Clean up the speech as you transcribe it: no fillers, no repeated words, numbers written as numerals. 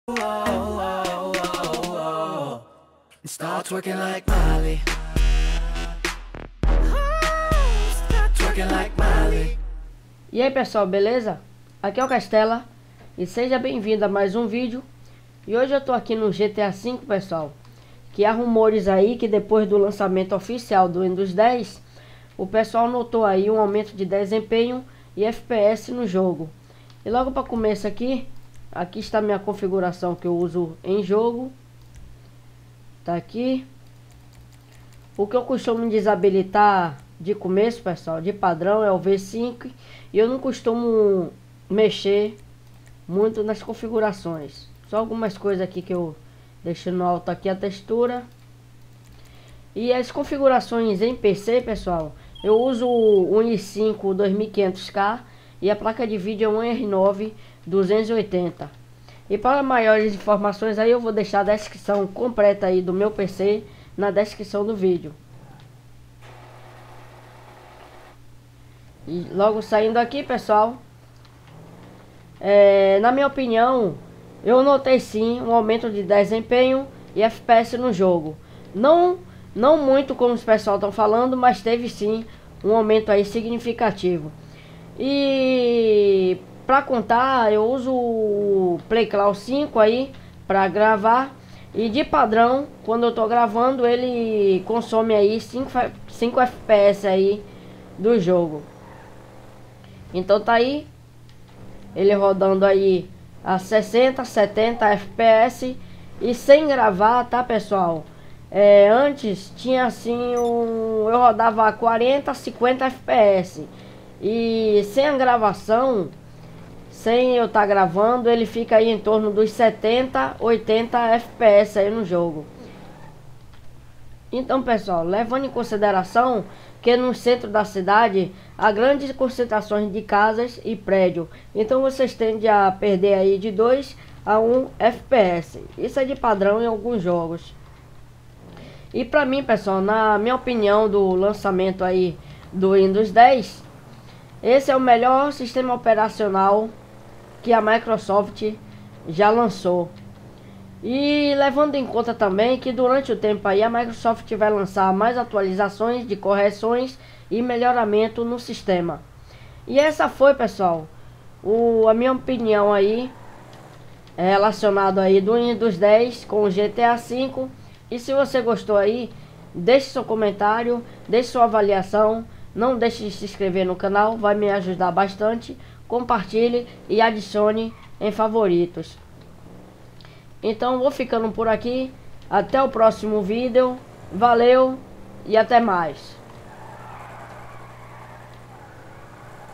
Start twerking like Miley. Start twerking like Miley. E aí pessoal, beleza? Aqui é o Castela e seja bem-vindo a mais um vídeo. E hoje eu tô aqui no GTA V, pessoal, que há rumores aí que depois do lançamento oficial do Windows 10, o pessoal notou aí um aumento de desempenho e FPS no jogo. E logo para começo aqui está minha configuração que eu uso em jogo. Tá aqui. O que eu costumo desabilitar de começo, pessoal, de padrão, é o V5. E eu não costumo mexer muito nas configurações. Só algumas coisas aqui que eu deixo no alto aqui, a textura. E as configurações em PC, pessoal, eu uso um i5 2500K e a placa de vídeo é um R9 280. E para maiores informações aí eu vou deixar a descrição completa aí do meu PC na descrição do vídeo. E logo saindo aqui, pessoal, na minha opinião, eu notei sim um aumento de desempenho e FPS no jogo. Não muito como os pessoal estão falando, mas teve sim um aumento aí significativo. E para contar, eu uso o PlayCloud 5 aí para gravar, e de padrão, quando eu tô gravando, ele consome aí 5 FPS aí do jogo. Então tá aí ele rodando aí a 60, 70 FPS e sem gravar, tá, pessoal? Antes tinha assim eu rodava a 40, 50 FPS e sem a gravação, sem eu estar gravando, ele fica aí em torno dos 70, 80 FPS aí no jogo. Então, pessoal, levando em consideração que no centro da cidade há grandes concentrações de casas e prédios, então vocês tendem a perder aí de 2 a 1 FPS. Isso é de padrão em alguns jogos. E para mim, pessoal, na minha opinião do lançamento aí do Windows 10, esse é o melhor sistema operacional que a Microsoft já lançou. E levando em conta também que durante o tempo aí a Microsoft vai lançar mais atualizações de correções e melhoramento no sistema. E essa foi, pessoal, a minha opinião aí relacionado aí do Windows 10 com o GTA V. E se você gostou aí, deixe seu comentário, deixe sua avaliação, não deixe de se inscrever no canal, vai me ajudar bastante. Compartilhe e adicione em favoritos. Então vou ficando por aqui. Até o próximo vídeo. Valeu e até mais.